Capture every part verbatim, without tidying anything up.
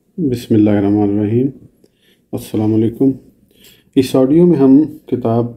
बिस्मिल्लाहिर्रहमानिर्रहीम। अस्सलाम वालेकुम। इस ऑडियो में हम किताब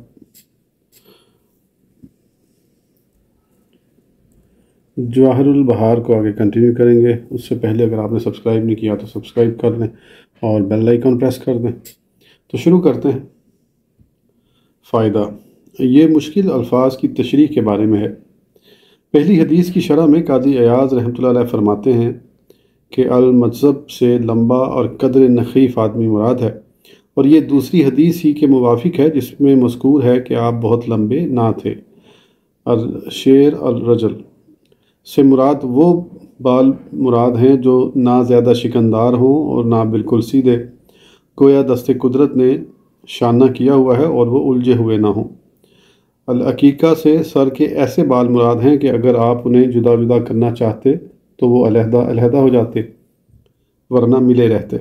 जवाहिरुल बहार को आगे कंटिन्यू करेंगे। उससे पहले अगर आपने सब्सक्राइब नहीं किया तो सब्सक्राइब कर दें और बेल आइकन प्रेस कर दें। तो शुरू करते हैं। फ़ायदा, ये मुश्किल अल्फाज की तशरीह के बारे में है। पहली हदीस की शरह में काजी अयाज़ रहमतुल्लाह अलैह फरमाते हैं कि अल मज़हब से लंबा और कदर नखीफ़ आदमी मुराद है, और ये दूसरी हदीस ही के मुवाफिक है जिसमें मज़कूर है कि आप बहुत लंबे ना थे। अल शेर अल रजल से मुराद वो बाल मुराद हैं जो ना ज़्यादा शिकनदार हों और ना बिल्कुल सीधे, गोया दस्ते कुदरत ने शाना किया हुआ है और वो उलझे हुए ना हों। अल अकीका से सर के ऐसे बाल मुराद हैं कि अगर आप उन्हें जुदा जुदा करना चाहते तो वो अलहदा अलहदा हो जाते, वरना मिले रहते।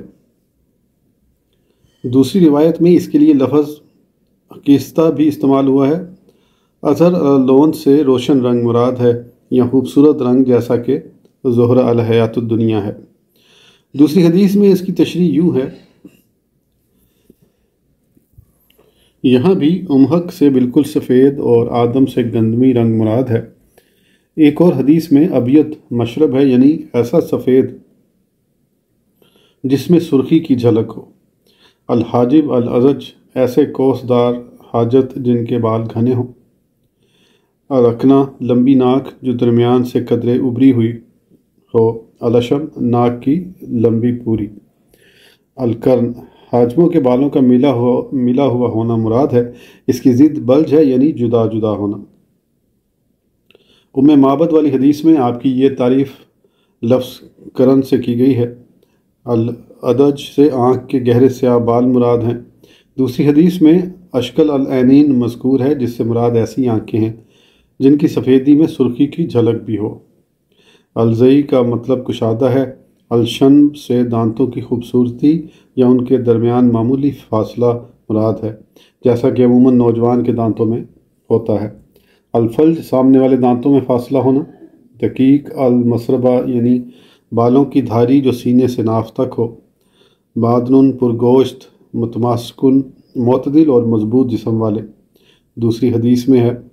दूसरी रिवायत में इसके लिए लफ्ज़ अकीस्ता भी इस्तेमाल हुआ है। अज़हर लोन से रोशन रंग मुराद है या खूबसूरत रंग, जैसा कि ज़ोहरा अल हयातुद दुनिया है। दूसरी हदीस में इसकी तशरीह यूँ है, यहाँ भी उमहक से बिल्कुल सफ़ेद और आदम से गंदमी रंग मुराद है। एक और हदीस में अबियत मशरब है, यानी ऐसा सफ़ेद जिसमें सुर्खी की झलक हो। अल हाजिब अल अजज ऐसे कोसदार हाजत जिनके बाल घने हों। अल अकना लंबी नाक जो दरमियान से कदरे उभरी हुई हो। अलशम नाक की लंबी पूरी। अल कर्न हाजमों के बालों का मिला हुआ मिला हुआ होना मुराद है। इसकी ज़िद बल्ज है, यानी जुदा जुदा होना। उम्मे माबद वाली हदीस में आपकी ये तारीफ़ लफ्ज़ करन से की गई है। अल अदज से आँख के गहरे स्याह बाल मुराद हैं। दूसरी हदीस में अशकल अल ऐनीन मज़कूर है, जिससे मुराद ऐसी आँखें हैं जिनकी सफ़ेदी में सुर्खी की झलक भी हो। अलज़ई का मतलब कुशादा है। अलशन से दांतों की खूबसूरती या उनके दरमियान मामूली फासला मुराद है, जैसा कि अमूमन नौजवान के दांतों में होता है। अलफल्ज सामने वाले दांतों में फासला होना। दकीक अल मसरबा यानी बालों की धारी जो सीने से नाफ तक हो। बादनुन पुरगोश्त मुतमास्कुन मोतदिल और मजबूत जिस्म वाले। दूसरी हदीस में है,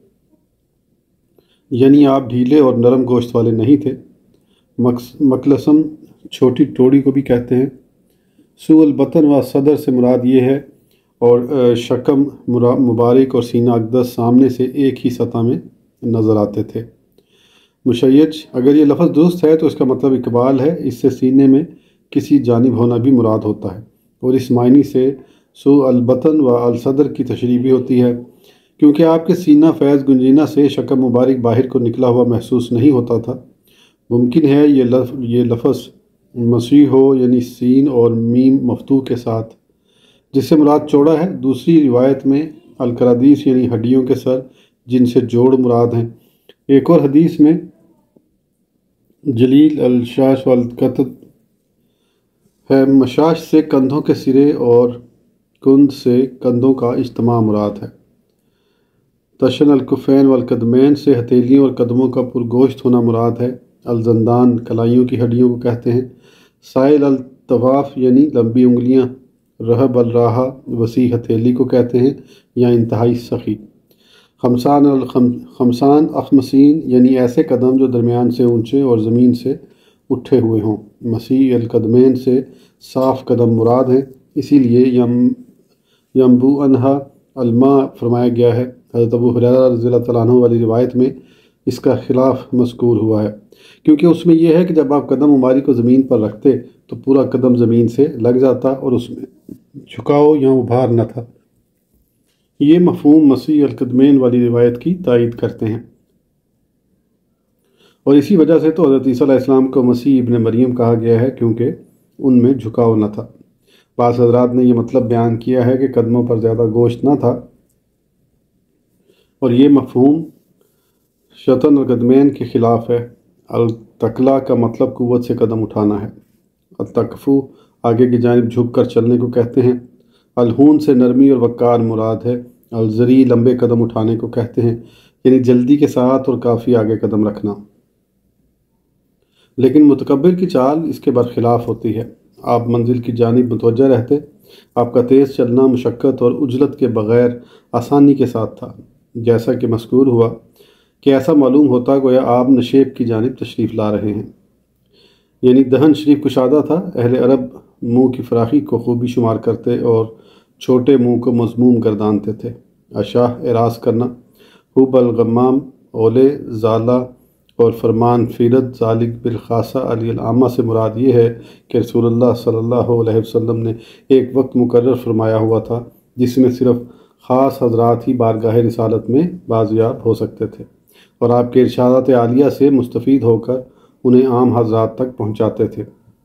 यानी आप ढीले और नरम गोश्त वाले नहीं थे। मकलसम छोटी टोड़ी को भी कहते हैं। सुअल बतन व सदर से मुराद ये है, और शकम मुबारक और सीना अक़दस सामने से एक ही सतह में नज़र आते थे। मुशय्यज अगर ये लफ्ज़ दुरुस्त है तो इसका मतलब इकबाल है। इससे सीने में किसी जानिब होना भी मुराद होता है, और इस मायने से सु अल बतन व अल सदर की तशरीह भी होती है, क्योंकि आपके सीना फैज़ गुंजीना से शकम मुबारक बाहर को निकला हुआ महसूस नहीं होता था। मुमकिन है ये लफ ये लफ्ज़ मसीह हो, यानी सीन और मीम मफ्तूह के साथ, जिससे मुराद चौड़ा है। दूसरी रिवायत में अल करादीस यानी हड्डियों के सर, जिनसे जोड़ मुराद हैं। एक और हदीस में जलील अल शाश वल कतत है। मशाश से कंधों के सिरे और कुंद से कंधों का इज्तिमा मुराद है। तशन अल कुफैन वल कदमैन से हथेलियों और कदमों का पुरगोश्त होना मुराद है। अल जंदान कलाइयों की हड्डियों को कहते हैं। साइल अल तवाफ यानी लंबी उंगलियां। रहब अल राहा वसी हथेली को कहते हैं या इंतहाई सखी। खमसान अल खम खमसान अखमसीन यानी ऐसे कदम जो दरमियान से ऊंचे और ज़मीन से उठे हुए हों। मसीह अल कदमैन से साफ़ कदम मुराद हैं, इसीलिए यम यम्बू अनहा अलमा फरमाया गया है। हज़रत अबू हुरैरा रज़ियल्लाहु तआला अन्हु वाली रिवायत में इसका खिलाफ मज़कूर हुआ है, क्योंकि उसमें यह है कि जब आप कदम मुबारक को ज़मीन पर रखते तो पूरा कदम ज़मीन से लग जाता और उसमें झुकाव या उभार न था। ये मफ़हूम मसीह अल कदमैन वाली रिवायत की तायीद करते हैं, और इसी वजह से तो हज़रत ईसा अलैहिस्सलाम को मसीह इब्न मरियम कहा गया है, क्योंकि उनमें झुकाव न था। बाज़ हज़रात ने यह मतलब बयान किया है कि कदमों पर ज़्यादा गोश्त न था, और ये मफ़हूम शतन अल कदमैन के ख़िलाफ़ है। अल तकला का मतलब क़ुव्वत से कदम उठाना है। अल तकफ़ु आगे की जानिब झुक कर चलने को कहते हैं। अलहून से नरमी और वक़ार मुराद है। अलज़री लंबे कदम उठाने को कहते हैं, यानी जल्दी के साथ और काफ़ी आगे कदम रखना। लेकिन मुतकब्बिर की चाल इसके बरखिलाफ़ होती है। آپ منزل کی جانب متوجہ رہتے۔ آپ کا تیز چلنا مشقت اور عجلت کے بغیر آسانی کے ساتھ تھا، جیسا کہ مذکور ہوا کہ ایسا معلوم ہوتا گویا آپ نشیب کی جانب تشریف لا رہے ہیں، یعنی دہن شریف کشادہ تھا۔ اہل عرب منہ کی فراخی کو خوبی شمار کرتے اور چھوٹے منہ کو مذموم گردانتے تھے۔ اشاہ اعراض کرنا، حب الغمام، اولے زالہ اور فرمان فیرت ذالک بالخاصہ علی العامہ سے مراد یہ ہے کہ رسول اللہ صلی اللہ علیہ وسلم نے ایک وقت مقرر فرمایا ہوا تھا جس میں صرف خاص حضرات ہی بارگاہ رسالت میں بازیاب ہو سکتے تھے، اور آپ کے ارشادات عالیہ سے مستفید ہو کر انہیں عام حضرات تک پہنچاتے تھے۔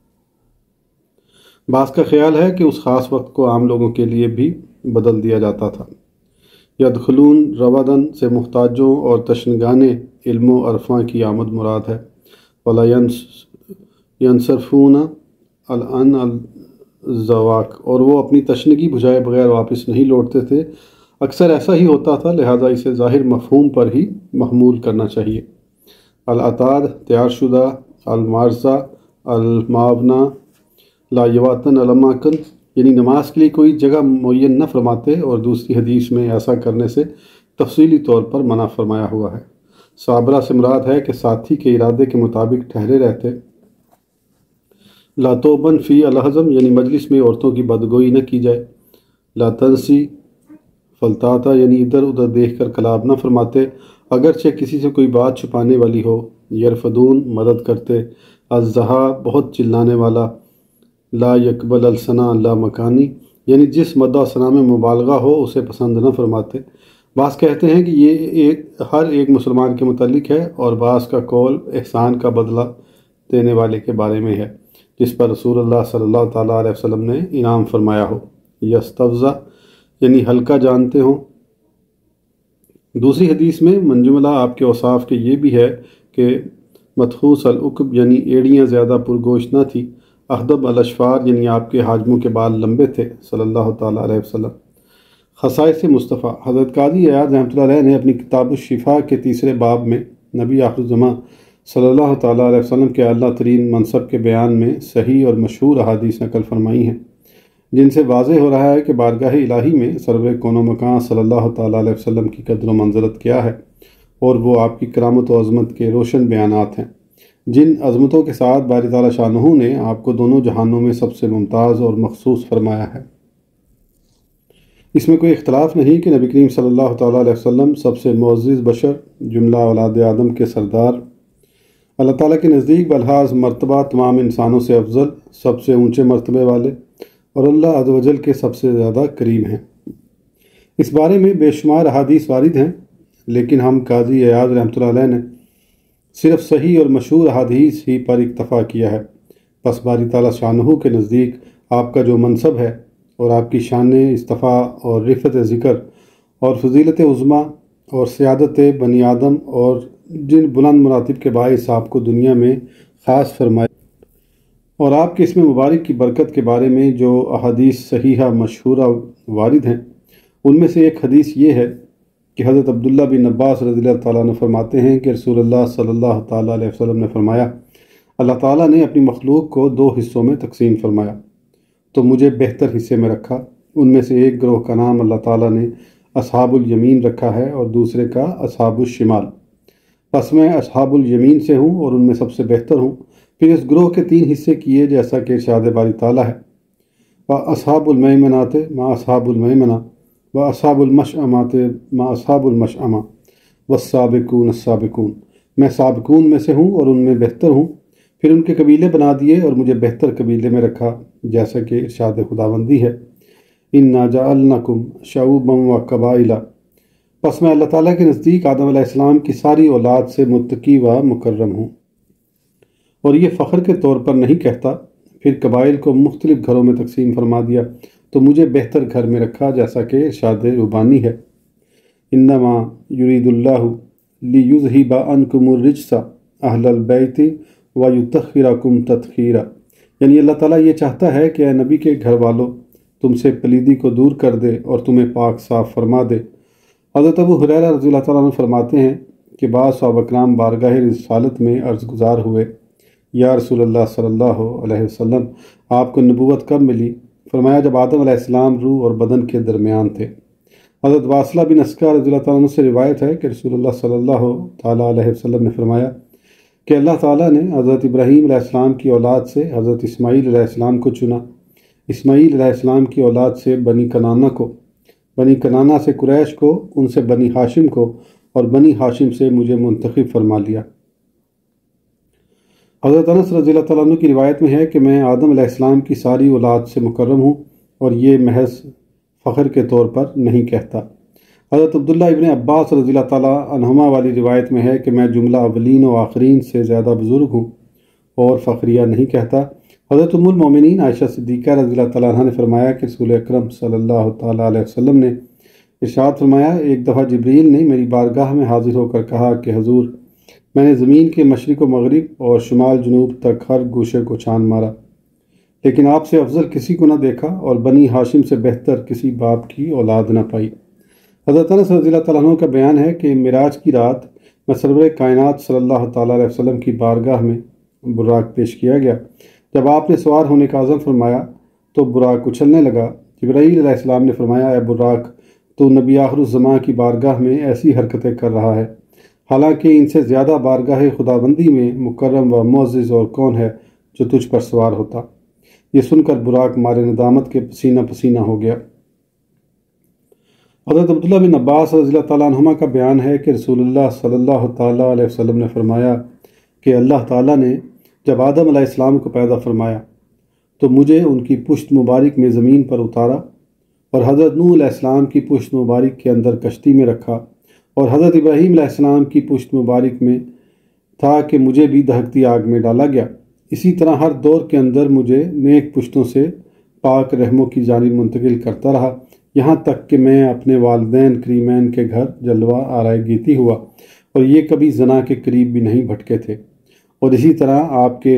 بعض کا خیال ہے کہ اس خاص وقت کو عام لوگوں کے لیے بھی بدل دیا جاتا تھا۔ یدخلون روادن سے محتاجوں اور تشنگان علم و عرفاں کی آمد مراد ہے۔ ولا ینصرفون الان الزواق، اور وہ اپنی تشنگی بجھائے بغیر واپس نہیں لوٹتے تھے۔ اکثر ایسا ہی ہوتا تھا، لہذا اسے ظاہر مفہوم پر ہی محمول کرنا چاہیے۔ العتاد تیار شدہ، المارزہ الماونا لا یواتن الاماکن، یعنی نماز کے لیے کوئی جگہ معین نہ فرماتے، اور دوسری حدیث میں ایسا کرنے سے تفصیلی طور پر منع فرمایا ہوا ہے۔ صابرہ سے مراد ہے کہ ساتھی کے ارادے کے مطابق ٹھہرے رہتے۔ لا توبن فی الحزم، یعنی مجلس میں عورتوں کی بدگوئی نہ کی جائے۔ لا تنسی فلتاتا، یعنی ادھر ادھر دیکھ کر کلام نہ فرماتے اگرچہ کسی سے کوئی بات چھپانے والی ہو۔ یرفدون، مدد کرتے۔ الزہا، بہت چلانے والا۔ لا یقبل الثنا لا مکانی، یعنی جس مدح ثنا میں مبالغہ ہو اسے پسند نہ فرماتے۔ بعض کہتے ہیں کہ یہ ایک ہر ایک مسلمان کے متعلق ہے، اور بعض کا قول احسان کا بدلہ دینے والے کے بارے میں ہے جس پر رسول اللہ صلی اللہ تعالیٰ علیہ وسلم نے انعام فرمایا ہو۔ یستفزا، یعنی ہلکا جانتے ہوں۔ دوسری حدیث میں منجملہ آپ کے اوصاف کے یہ بھی ہے کہ مدخوص العقب، یعنی ایڑیاں زیادہ پرگوشت نہ تھی۔ اخدب الاشفار، یعنی آپ کے حاجموں کے بال لمبے تھے صلی اللہ تعالیٰ علیہ وسلم۔ خصائص مصطفیٰ، حضرت قاضی عیاض رحمۃ اللہ علیہ نے اپنی کتاب الشفا کے تیسرے باب میں نبی آخر الزماں صلی اللہ تعالیٰ علیہ وسلم کے اعلیٰ ترین منصب کے بیان میں صحیح اور مشہور احادیث نقل فرمائی ہیں، جن سے واضح ہو رہا ہے کہ بارگاہ الہی میں سرور کون و مکان صلی اللہ تعالیٰ علیہ وسلم کی قدر و منزلت کیا ہے، اور وہ آپ کی کرامت و عظمت کے روشن بیانات ہیں، جن عظمتوں کے ساتھ باری تعالیٰ شانہ نے آپ کو دونوں جہانوں میں سب سے ممتاز اور مخصوص فرمایا ہے۔ اس میں کوئی اختلاف نہیں کہ نبی کریم صلی اللہ تعالیٰ علیہ وسلم سب سے معزز بشر، جملہ اولاد آدم کے سردار، اللہ تعالیٰ کے نزدیک بلحاظ مرتبہ تمام انسانوں سے افضل، سب سے اونچے مرتبے والے، اور اللہ عز و جل کے سب سے زیادہ کریم ہیں۔ اس بارے میں بے شمار احادیث وارد ہیں، لیکن ہم قاضی عیاض رحمۃ اللہ علیہ نے صرف صحیح اور مشہور احادیث ہی پر اکتفا کیا ہے۔ پس باری تعالیٰ شانہ کے نزدیک آپ کا جو منصب ہے اور آپ کی شان اصطفیٰ اور رفعت ذکر اور فضیلت عظمیٰ اور سیادت بنی آدم اور جن بلند مراتب کے باعث آپ کو دنیا میں خاص فرمائے، اور آپ کے اسم مبارک کی برکت کے بارے میں جو احادیث صحیحہ مشہورہ وارد ہیں، ان میں سے ایک حدیث یہ ہے کہ حضرت عبداللہ بن عباس رضی اللہ تعالیٰ عنہ فرماتے ہیں کہ رسول اللہ صلی اللہ تعالیٰ علیہ وسلم نے فرمایا، اللہ تعالیٰ نے اپنی مخلوق کو دو حصوں میں تقسیم فرمایا، تو مجھے بہتر حصے میں رکھا۔ ان میں سے ایک گروہ کا نام اللہ تعالیٰ نے اصحاب الیمین رکھا ہے اور دوسرے کا اصحاب الشمال۔ پس میں اصحاب الیمین سے ہوں اور ان میں سب سے بہتر ہوں۔ پھر اس گروہ کے تین حصے کیے جیسا کہ ارشاد باری تعالیٰ ہے، وَأَصْحَابُ الْمَيْمَنَاتِ مَا أَصْحَابُ الْمَيْمَنَةِ وَأَصْحَابُ الْمَشْأَمَةِ مَا أَصْحَابُ الْمَشْأَمَةِ وَالسَّابِقُونَ السَّابِقُونَ، میں سابقون میں سے ہوں اور ان میں بہتر ہوں۔ پھر ان کے قبیلے بنا دیے اور مجھے بہتر قبیلے میں رکھا، جیسا کہ ارشاد خداوندی ہے، اِنَّا جَعَلْنَاكُمْ شَعُوبًا وَقَبَائِلَ۔ پس میں اللہ تعالیٰ کے نزدیک آدم علیہ السلام کی ساری اولاد سے متقی و مکرم ہوں، اور یہ فخر کے طور پر نہیں کہتا۔ پھر قبائل کو مختلف گھروں میں تقسیم فرما دیا تو مجھے بہتر گھر میں رکھا، جیسا کہ ارشاد ربانی ہے، انما یرید اللہ لیذہب عنکم الرجس اہل البیت ویطہرکم تطہیرا، یعنی اللہ تعالیٰ یہ چاہتا ہے کہ اے نبی کے گھر والوں تم سے پلیدی کو دور کر دے اور تمہیں پاک صاف فرما دے۔ حضرت ابو ہریرہ رضی اللہ تعالیٰ عنہ فرماتے ہیں کہ بعض صحابہ کرام بارگاہ رسالت میں عرض گزار ہوئے، یا رسول اللہ صلی اللہ علیہ وسلم، آپ کو نبوت کب ملی؟ فرمایا جب آدم علیہ السلام روح اور بدن کے درمیان تھے۔ حضرت واصلہ بن اسقع رضی اللہ تعالیٰ عنہ سے روایت ہے کہ رسول اللہ صلی اللہ تعالیٰ علیہ وسلم نے فرمایا کہ اللہ تعالیٰ نے حضرت ابراہیم علیہ السلام کی اولاد سے حضرت اسماعیل علیہ السلام کو چنا۔ اسماعیل علیہ السلام کی اولاد سے بنی کنانہ کو، بنی کنانہ سے قریش کو، ان سے بنی ہاشم کو، اور بنی ہاشم سے مجھے منتخب فرما لیا۔ حضرت انس رضی اللہ تعالیٰ عنہ کی روایت میں ہے کہ میں آدم علیہ السلام کی ساری اولاد سے مکرم ہوں، اور یہ محض فخر کے طور پر نہیں کہتا۔ حضرت عبداللہ ابن عباس رضی اللہ تعالیٰ عنہما والی روایت میں ہے کہ میں جملہ اولین و آخرین سے زیادہ بزرگ ہوں اور فخریہ نہیں کہتا۔ حضرت ام المومنین عائشہ صدیقہ رضی اللہ تعالیٰ عنہ نے فرمایا کہ رسول اکرم صلی اللہ تعالیٰ علیہ وسلم نے ارشاد فرمایا، ایک دفعہ جبریل نے میری بارگاہ میں حاضر ہو کر کہا کہ حضور، میں نے زمین کے مشرق و مغرب اور شمال جنوب تک ہر گوشے کو چھان مارا، لیکن آپ سے افضل کسی کو نہ دیکھا اور بنی ہاشم سے بہتر کسی باپ کی اولاد نہ پائی۔ حضرت انس رضی اللہ تعالیٰ عنہ کا بیان ہے کہ معراج کی رات میں سرور کائنات صلی اللہ تعالیٰ علیہ وسلم کی بارگاہ میں براق پیش کیا گیا۔ جب آپ نے سوار ہونے کا عزم فرمایا تو براق اچھلنے لگا۔ جبرائیل علیہ السلام نے فرمایا، اے براق، تو نبی آخر الزماں کی بارگاہ میں ایسی حرکتیں کر رہا ہے، حالانکہ ان سے زیادہ بارگاہ خداوندی میں مکرم و معزز اور کون ہے جو تجھ پر سوار ہوتا۔ یہ سن کر براق مارے ندامت کے پسینہ پسینہ ہو گیا۔ حضرت عبداللہ بن عباس رضی اللہ تعالیٰ عنہما کا بیان ہے کہ رسول اللہ صلی اللہ تعالیٰ علیہ وسلم نے فرمایا کہ اللہ تعالیٰ نے جب آدم علیہ السلام کو پیدا فرمایا تو مجھے ان کی پشت مبارک میں زمین پر اتارا اور حضرت نوح علیہ السلام کی پشت مبارک کے اندر کشتی میں رکھا، اور حضرت ابراہیم علیہ السلام کی پشت مبارک میں تھا کہ مجھے بھی دہکتی آگ میں ڈالا گیا۔ اسی طرح ہر دور کے اندر مجھے نیک پشتوں سے پاک رحموں کی جانب منتقل کرتا رہا، یہاں تک کہ میں اپنے والدین کریمین کے گھر جلوہ آرائے گیتی ہوا، اور یہ کبھی زنا کے قریب بھی نہیں بھٹکے تھے۔ اور اسی طرح آپ کے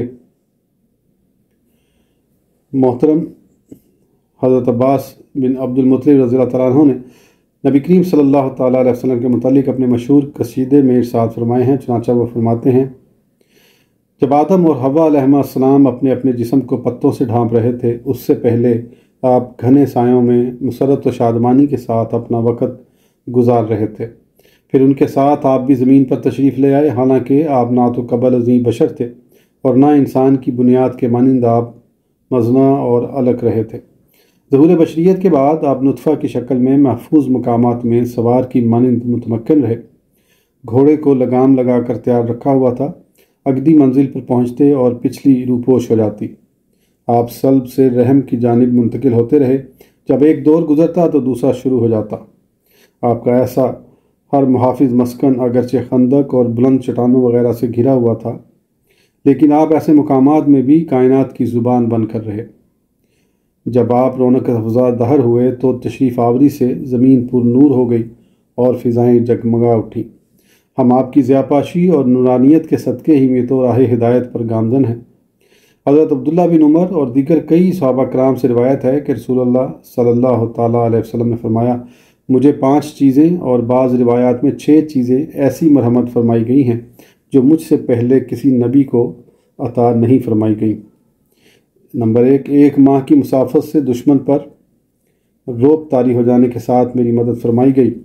محترم حضرت عباس بن عبد المطلب رضی اللہ تعالیٰ عنہ نے نبی کریم صلی اللہ تعالیٰ علیہ وسلم کے متعلق اپنے مشہور قصیدے میں ارشاد فرمائے ہیں۔ چنانچہ وہ فرماتے ہیں، جب آدم اور حوا علیہ السلام اپنے اپنے جسم کو پتوں سے ڈھانپ رہے تھے، اس سے پہلے آپ گھنے سایوں میں مسرت و شادمانی کے ساتھ اپنا وقت گزار رہے تھے۔ پھر ان کے ساتھ آپ بھی زمین پر تشریف لے آئے، حالانکہ آپ نہ تو قبل ازیں بشر تھے اور نہ انسان کی بنیاد کے مانند آپ مزنا اور الگ رہے تھے۔ ظہور بشریت کے بعد آپ نطفہ کی شکل میں محفوظ مقامات میں سوار کی مانند متمکن رہے۔ گھوڑے کو لگام لگا کر تیار رکھا ہوا تھا، اگلی منزل پر پہنچتے اور پچھلی روپوش ہو جاتی۔ آپ صلب سے رحم کی جانب منتقل ہوتے رہے، جب ایک دور گزرتا تو دوسرا شروع ہو جاتا۔ آپ کا ایسا ہر محافظ مسکن اگرچہ خندق اور بلند چٹانوں وغیرہ سے گھرا ہوا تھا، لیکن آپ ایسے مقامات میں بھی کائنات کی زبان بن کر رہے۔ جب آپ رونق افزا دہر ہوئے تو تشریف آوری سے زمین پر نور ہو گئی اور فضائیں جگمگا اٹھیں۔ ہم آپ کی ضیاءپاشی اور نورانیت کے صدقے ہی میں تو راہ ہدایت پر گامزن ہیں۔ حضرت عبداللہ بن عمر اور دیگر کئی صحابہ کرام سے روایت ہے کہ رسول اللہ صلی اللہ تعالیٰ علیہ وسلم نے فرمایا، مجھے پانچ چیزیں اور بعض روایات میں چھ چیزیں ایسی مرحمت فرمائی گئی ہیں جو مجھ سے پہلے کسی نبی کو عطا نہیں فرمائی گئی۔ نمبر ایک، ایک ماہ کی مسافت سے دشمن پر روب طاری ہو جانے کے ساتھ میری مدد فرمائی گئی۔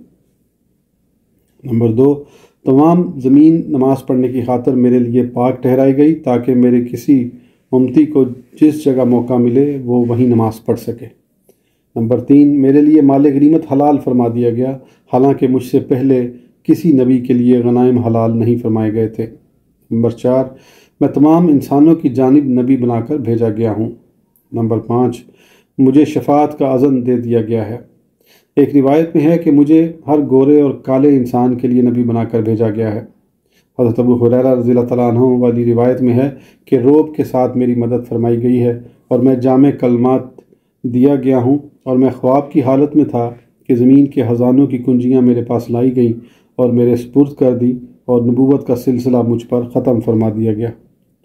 نمبر دو، تمام زمین نماز پڑھنے کی خاطر میرے لیے پاک ٹھہرائی گئی تاکہ میرے کسی امتی کو جس جگہ موقع ملے وہ وہیں نماز پڑھ سکے۔ نمبر تین، میرے لیے مال غنیمت حلال فرما دیا گیا، حالانکہ مجھ سے پہلے کسی نبی کے لیے غنائم حلال نہیں فرمائے گئے تھے۔ نمبر چار، میں تمام انسانوں کی جانب نبی بنا کر بھیجا گیا ہوں۔ نمبر پانچ، مجھے شفاعت کا اذن دے دیا گیا ہے۔ ایک روایت میں ہے کہ مجھے ہر گورے اور کالے انسان کے لیے نبی بنا کر بھیجا گیا ہے۔ حضرت ابو ہریرہ رضی اللہ تعالیٰ عنہ والی روایت میں ہے کہ روب کے ساتھ میری مدد فرمائی گئی ہے اور میں جامع کلمات دیا گیا ہوں، اور میں خواب کی حالت میں تھا کہ زمین کے خزانوں کی کنجیاں میرے پاس لائی گئیں اور میرے سپرد کر دی، اور نبوت کا سلسلہ مجھ پر ختم فرما دیا گیا۔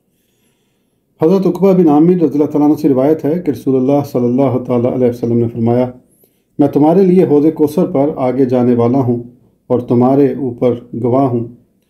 حضرت عقبہ بن عامر رضی اللہ تعالیٰ عنہ سے روایت ہے کہ رسول اللہ صلی اللہ تعالیٰ علیہ وسلم نے فرمایا، میں تمہارے لیے حوض کوثر پر آگے جانے والا ہوں اور تمہارے اوپر گواہ ہوں۔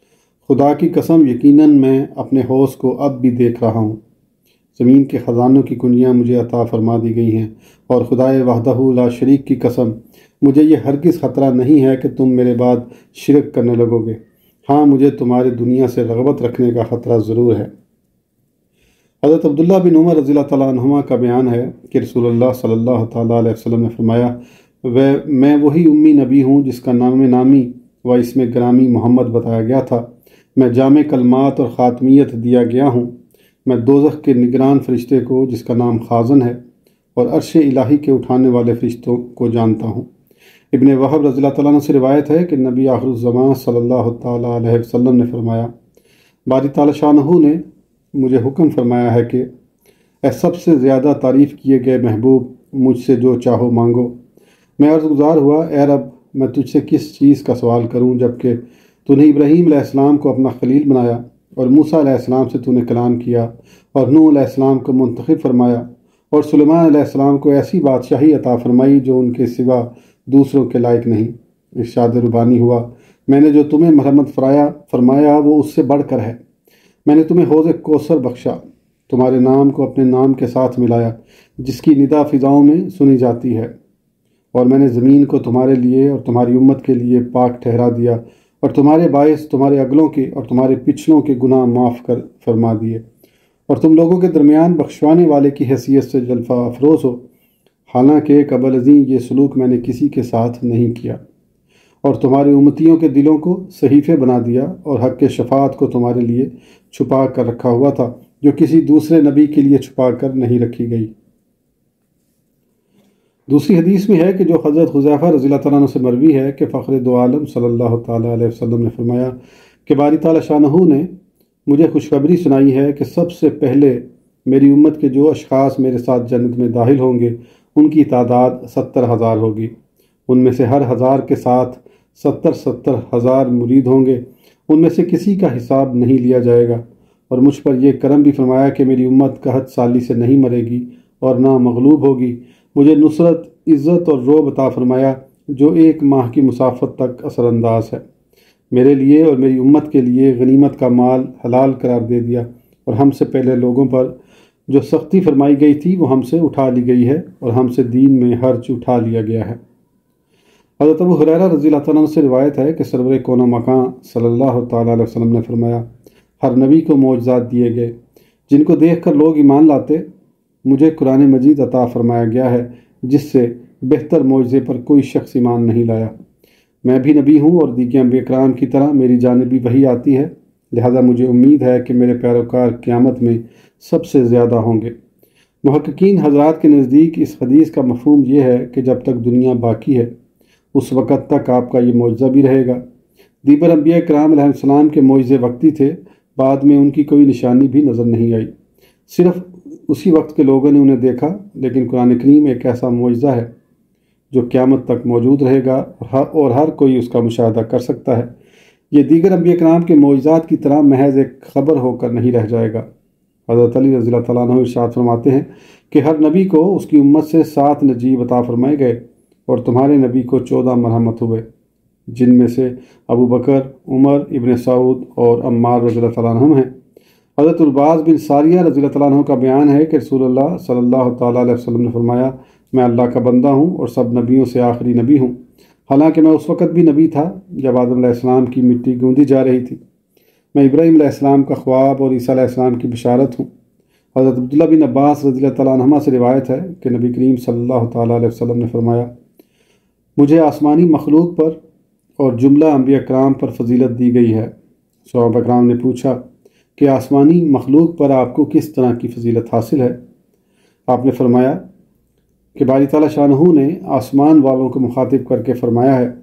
خدا کی قسم یقیناً میں اپنے حوض کو اب بھی دیکھ رہا ہوں۔ زمین کے خزانوں کی کنجیاں مجھے عطا فرما دی گئی ہیں، اور خدائے وحدہ لا شریک کی قسم مجھے یہ ہرگز خطرہ نہیں ہے کہ تم میرے بعد شرک کرنے لگو گے۔ ہاں، مجھے تمہاری دنیا سے رغبت رکھنے کا خطرہ ضرور ہے۔ حضرت عبداللہ بن عمر رضی اللہ تعالیٰ عنہما کا بیان ہے کہ رسول اللہ صلی اللہ تعالیٰ علیہ وسلم نے فرمایا، میں وہی امی نبی ہوں جس کا نام نامی و اسم گرامی محمد بتایا گیا تھا۔ میں جامع کلمات اور خاتمیت دیا گیا ہوں۔ میں دوزخ کے نگران فرشتے کو جس کا نام خازن ہے اور عرش الہی کے اٹھانے والے فرشتوں کو جانتا ہوں۔ ابن وہب رضی اللہ تعالیٰ عنہ سے روایت ہے کہ نبی آخر الزمان صلی اللہ تعالیٰ علیہ وسلم نے فرمایا، باری تعالیٰ شانہ نے مجھے حکم فرمایا ہے کہ اے سب سے زیادہ تعریف کیے گئے محبوب، مجھ سے جو چاہو مانگو۔ میں عرض گزار ہوا، اے رب، میں تجھ سے کس چیز کا سوال کروں جبکہ تو نے ابراہیم علیہ السلام کو اپنا خلیل بنایا، اور موسیٰ علیہ السلام سے تو نے کلام کیا، اور نوح علیہ السلام کو منتخب فرمایا، اور سلیمان علیہ السلام کو ایسی بادشاہی عطا فرمائی جو ان کے سوا دوسروں کے لائق نہیں۔ ارشاد ربانی ہوا، میں نے جو تمہیں مرحمت فرایا فرمایا وہ اس سے بڑھ کر ہے۔ میں نے تمہیں حوض کوثر بخشا، تمہارے نام کو اپنے نام کے ساتھ ملایا جس کی ندا فضاؤں میں سنی جاتی ہے، اور میں نے زمین کو تمہارے لیے اور تمہاری امت کے لیے پاک ٹھہرا دیا، اور تمہارے باعث تمہارے اگلوں کے اور تمہارے پچھلوں کے گناہ معاف کر فرما دیے، اور تم لوگوں کے درمیان بخشوانے والے کی حیثیت سے جلفہ افروز ہو، حالانکہ قبل ازیں یہ سلوک میں نے کسی کے ساتھ نہیں کیا، اور تمہاری امتیوں کے دلوں کو صحیفے بنا دیا، اور حق کے شفاعت کو تمہارے لیے چھپا کر رکھا ہوا تھا جو کسی دوسرے نبی کے لیے چھپا کر نہیں رکھی گئی۔ دوسری حدیث میں ہے کہ جو حضرت حذیفہ رضی اللہ تعالیٰ عنہ سے مروی ہے کہ فخر دو عالم صلی اللہ تعالیٰ علیہ وسلم نے فرمایا کہ باری تعالیٰ شانہ نے مجھے خوشخبری سنائی ہے کہ سب سے پہلے میری امت کے جو اشخاص میرے ساتھ جنت میں داخل ہوں گے ان کی تعداد ستر ہزار ہوگی۔ ان میں سے ہر ہزار کے ساتھ ستر ستر ہزار مرید ہوں گے، ان میں سے کسی کا حساب نہیں لیا جائے گا، اور مجھ پر یہ کرم بھی فرمایا کہ میری امت قحط سالی سے نہیں مرے گی اور نہ مغلوب ہوگی۔ مجھے نصرت، عزت اور رعب عطا فرمایا جو ایک ماہ کی مسافت تک اثر انداز ہے۔ میرے لیے اور میری امت کے لیے غنیمت کا مال حلال قرار دے دیا، اور ہم سے پہلے لوگوں پر جو سختی فرمائی گئی تھی وہ ہم سے اٹھا لی گئی ہے، اور ہم سے دین میں حرج اٹھا لیا گیا ہے۔ حضرت ابو ہریرہ رضی اللہ تعالیٰ عنہ سے روایت ہے کہ سرور کون و مکان صلی اللہ تعالیٰ علیہ وسلم نے فرمایا، ہر نبی کو معجزات دیے گئے جن کو دیکھ کر لوگ ایمان لاتے۔ مجھے قرآن مجید عطا فرمایا گیا ہے جس سے بہتر معجزے پر کوئی شخص ایمان نہیں لایا۔ میں بھی نبی ہوں اور دیگر انبیاء کرام کی طرح میری جانب بھی وحی آتی ہے، لہذا مجھے امید ہے کہ میرے پیروکار قیامت میں سب سے زیادہ ہوں گے۔ محققین حضرات کے نزدیک اس حدیث کا مفہوم یہ ہے کہ جب تک دنیا باقی ہے اس وقت تک آپ کا یہ معجزہ بھی رہے گا۔ دیگر انبیاء کرام علیہ السلام کے معجزے وقتی تھے، بعد میں ان کی کوئی نشانی بھی نظر نہیں آئی، صرف اسی وقت کے لوگوں نے انہیں دیکھا، لیکن قرآن کریم ایک ایسا معجزہ ہے جو قیامت تک موجود رہے گا اور ہر کوئی اس کا مشاہدہ کر سکتا ہے۔ یہ دیگر انبیاء کرام کے معجزات کی طرح محض ایک خبر ہو کر نہیں رہ جائے گا۔ حضرت علی رضی اللہ تعالیٰ عنہ ارشاد فرماتے ہیں کہ ہر نبی کو اس کی امت سے سات نجیب عطا فرمائے گئے، اور تمہارے نبی کو چودہ مرحمت ہوئے، جن میں سے ابو بکر، عمر، ابن سعود اور عمار رضی اللہ تعالیٰ عنہ ہیں۔ حضرت الباز بن ساریہ رضی اللہ تعالیٰ عنہ کا بیان ہے کہ رسول اللہ صلی اللہ تعالیٰ علیہ وسلم نے فرمایا، میں اللہ کا بندہ ہوں اور سب نبیوں سے آخری نبی ہوں، حالانکہ میں اس وقت بھی نبی تھا جب آدم علیہ السلام کی مٹی گوندی جا رہی تھی۔ میں ابراہیم علیہ السلام کا خواب اور عیسیٰ علیہ السلام کی بشارت ہوں۔ حضرت عبداللہ بن عباس رضی اللہ تعالیٰ عنہما سے روایت ہے کہ نبی کریم صلی اللہ تعالیٰ علیہ وسلم نے فرمایا، مجھے آسمانی مخلوق پر اور جملہ انبیاء کرام پر فضیلت دی گئی ہے۔ صحابہ کرام نے پوچھا کہ آسمانی مخلوق پر آپ کو کس طرح کی فضیلت حاصل ہے؟ آپ نے فرمایا کہ باری تعالیٰ شانہ نے آسمان والوں کو مخاطب کر کے فرمایا ہے،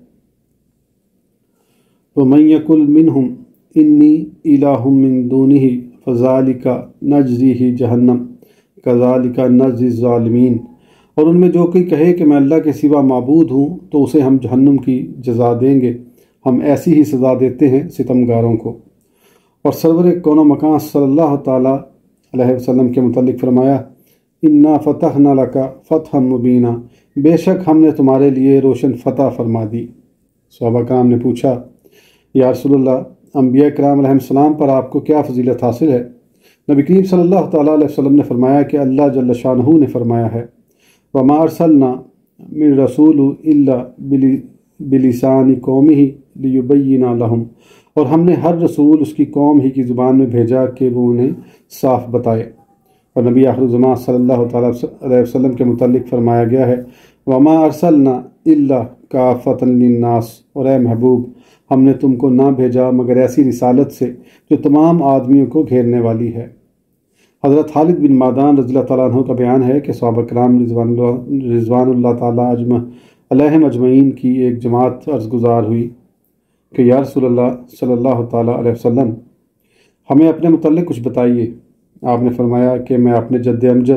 وَمَن يَقُلْ مِنْهُمْ إِنِّي إِلَٰهٌ مِّن دُونِهِ فَذَلِكَ نَجْزِيهِ جَهَنَّمَ كَذَلِكَ نَجْزِي الظَّالِمِينَ، اور ان میں جو کوئی کہے کہ میں اللہ کے سوا معبود ہوں تو اسے ہم جہنم کی جزا دیں گے، ہم ایسی ہی سزا دیتے ہیں ستمگاروں کو۔ اور سرور کون و مکان صلی اللہ تعالیٰ علیہ وسلم کے متعلق فرمایا، اِنَّا فَتَحْنَا لَكَ فَتْحًا مُبِينًا، بے شک ہم نے تمہارے لیے روشن فتح فرما دی۔ صحابہ کرام نے پوچھا، یا رسول اللہ، انبیاء کرام علیہ السلام پر آپ کو کیا فضیلت حاصل ہے؟ نبی کریم صلی اللہ تعالیٰ علیہ وسلم نے فرمایا کہ اللہ جل شانہ نے فرمایا ہے وَمَا أَرْسَلْنَا مِن رَسُولٍ إِلَّا بِلِسَانِ قَوْمِهِ لِيُبَيِّنَ لَهُمْ، اور ہم نے ہر رسول اس کی قوم ہی کی زبان میں بھیجا کہ وہ انہیں صاف بتائے۔ اور نبی آخر الزمان صلی اللہ تعالیٰ علیہ وسلم کے متعلق فرمایا گیا ہے وَمَا أَرْسَلْنَا إِلَّا كَافَةً لِلنَّاسِ، اور اے محبوب ہم نے تم کو نہ بھیجا مگر ایسی رسالت سے جو تمام آدمیوں کو گھیرنے والی ہے۔ حضرت خالد بن معدان رضی اللہ تعالیٰ عنہ کا بیان ہے کہ صحابہ کرام رضوان اللہ رضوان اللہ تعالیٰ اجمع علیہم اجمعین کی ایک جماعت عرض گزار ہوئی کہ یا رسول اللہ صلی اللہ تعالیٰ علیہ وسلم ہمیں اپنے متعلق کچھ بتائیے۔ آپ نے فرمایا کہ میں اپنے جد امجد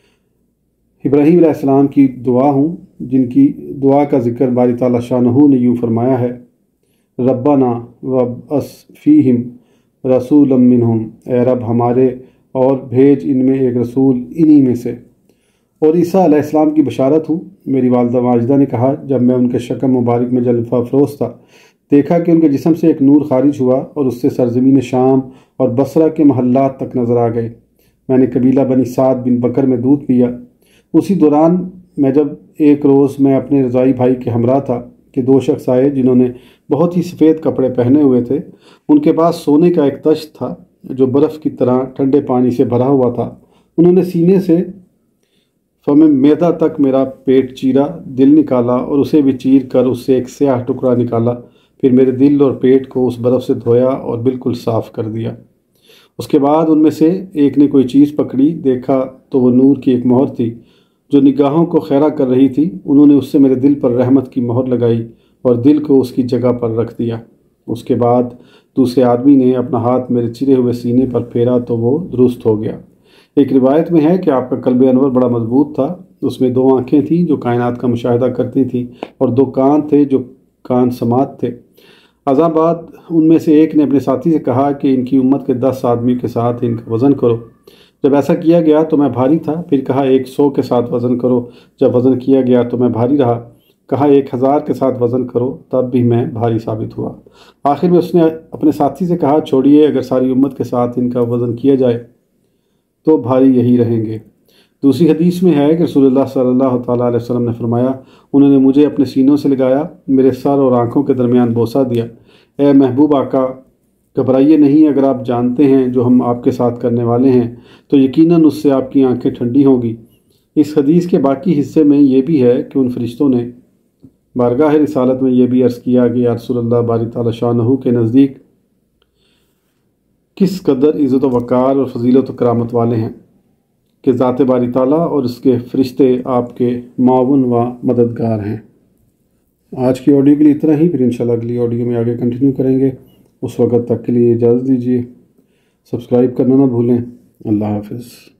ابراہیم علیہ السلام کی دعا ہوں، جن کی دعا کا ذکر باری تعالیٰ شانہ نے یوں فرمایا ہے ربنا وابعث فیہم رسولا منہم، اے رب ہمارے اور بھیج ان میں ایک رسول انہی میں سے۔ اور عیسیٰ علیہ السلام کی بشارت ہوں، میری والدہ ماجدہ نے کہا جب میں ان کے شکم مبارک میں جلوہ افروز تھا، دیکھا کہ ان کے جسم سے ایک نور خارج ہوا اور اس سے سرزمین شام اور بصرہ کے محلات تک نظر آ گئے۔ میں نے قبیلہ بنی سعد بن بکر میں دودھ پیا۔ اسی دوران میں جب ایک روز میں اپنے رضائی بھائی کے ہمراہ تھا کہ دو شخص آئے جنہوں نے بہت ہی سفید کپڑے پہنے ہوئے تھے۔ ان کے پاس سونے کا ایک تشت تھا جو برف کی طرح ٹھنڈے پانی سے بھرا ہوا تھا۔ انہوں نے سینے سے فم معدہ تک میرا پیٹ چیرا، دل نکالا اور اسے بھی چیر کر اس سے ایک سیاہ ٹکڑا نکالا، پھر میرے دل اور پیٹ کو اس برف سے دھویا اور بالکل صاف کر دیا۔ اس کے بعد ان میں سے ایک نے کوئی چیز پکڑی، دیکھا تو وہ نور کی ایک مہر تھی جو نگاہوں کو خیرہ کر رہی تھی۔ انہوں نے اس سے میرے دل پر رحمت کی مہر لگائی اور دل کو اس کی جگہ پر رکھ دیا۔ اس کے بعد دوسرے آدمی نے اپنا ہاتھ میرے چرے ہوئے سینے پر پھیرا تو وہ درست ہو گیا۔ ایک روایت میں ہے کہ آپ کا قلب انور بڑا مضبوط تھا، اس میں دو آنکھیں تھیں جو کائنات کا مشاہدہ کرتی تھیں اور دو کان تھے جو کان سماعت تھے۔ ازاں بعد ان میں سے ایک نے اپنے ساتھی سے کہا کہ ان کی امت کے دس آدمی کے ساتھ ان کا وزن کرو۔ جب ایسا کیا گیا تو میں بھاری تھا، پھر کہا ایک سو کے ساتھ وزن کرو۔ جب وزن کیا گیا تو میں بھاری رہا، کہا ایک ہزار کے ساتھ وزن کرو، تب بھی میں بھاری ثابت ہوا۔ آخر میں اس نے اپنے ساتھی سے کہا چھوڑیے، اگر ساری امت کے ساتھ ان کا وزن کیا جائے تو بھاری یہی رہیں گے۔ دوسری حدیث میں ہے کہ رسول اللہ صلی اللہ تعالیٰ علیہ وسلم نے فرمایا انہوں نے مجھے اپنے سینوں سے لگایا، میرے سر اور آنکھوں کے درمیان بوسہ دیا۔ اے محبوب آقا گھبرائیے نہیں، اگر آپ جانتے ہیں جو ہم آپ کے ساتھ کرنے والے ہیں تو یقیناً اس سے آپ کی آنکھیں ٹھنڈی ہوں گی۔ اس حدیث کے باقی حصے میں یہ بھی ہے کہ ان فرشتوں نے بارگاہ رسالت میں یہ بھی عرض کیا کہ یا رسول اللہ باری تعالیٰ شانہ کے نزدیک کس قدر عزت و وقار اور فضیلت و کرامت والے ہیں کہ ذات باری تعالیٰ اور اس کے فرشتے آپ کے معاون و مددگار ہیں۔ آج کی آڈیو کے لیے اتنا ہی، پھر انشاءاللہ اگلی آڈیو میں آگے کنٹینیو کریں گے۔ اس وقت تک کے لیے اجازت دیجیے، سبسکرائب کرنا نہ بھولیں۔ اللہ حافظ۔